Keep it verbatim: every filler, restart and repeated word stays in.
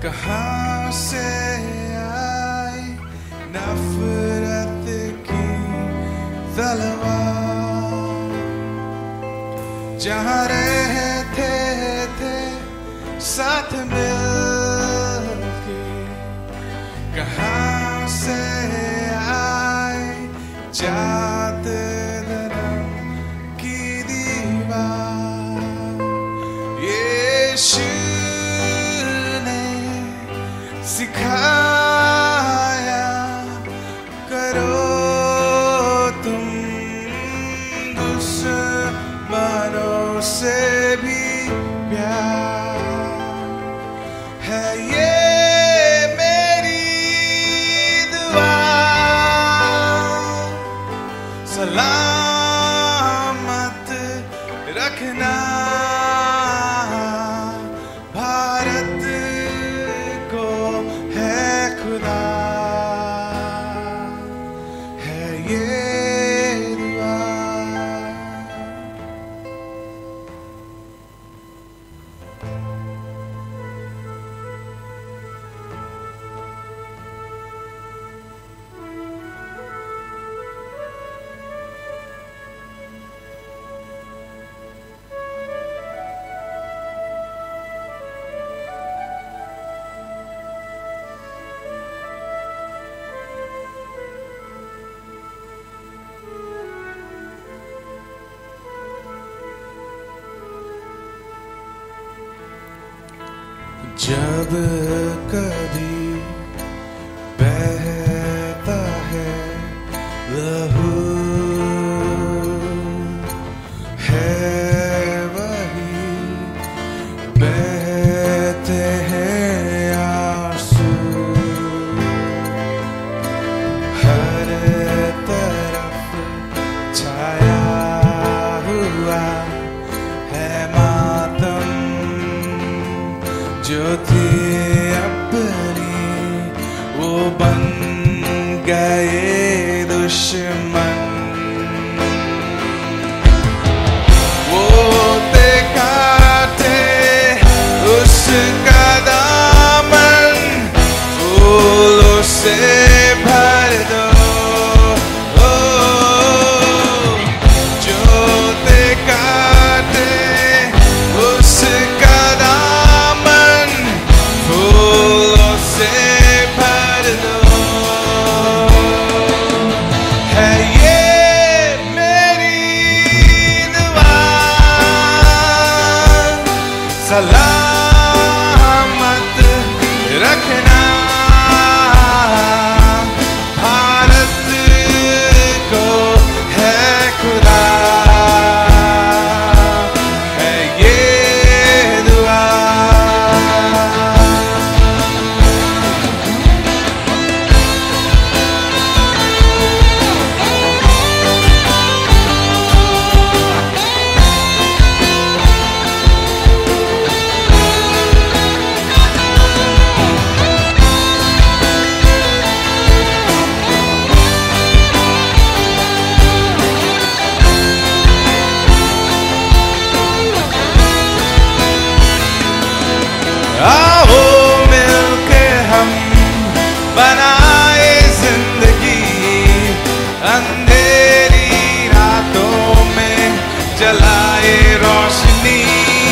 कहाँ से आई नफरत की तलवार, जहाँ रहते थे साथ मिलके, कहाँ से आई जात धर्म की दीवार। यीशु ने सिखाया करो तुम दुश्मनों से भी प्यार, है ये मेरी दुआ। सलामत रखना भारत को, है खुदा, है ये दुआ। जब कभी बहता है लहू, है वही बहते हैं आंसू। हर तरफ छाया हुआ है मातम, जो थी अपनी वो बन गए दुश्मन। वो ते काटे उसका दामन, फूलों से भर दो। जो ते काटे उसका से भर दो, है ये मेरी दुआ। सलामत रखना भारत को, है खुदा, है ये दुआ। आओ मिलके हम बनाए जिंदगी, अंधेरी रातों में जलाए रोशनी।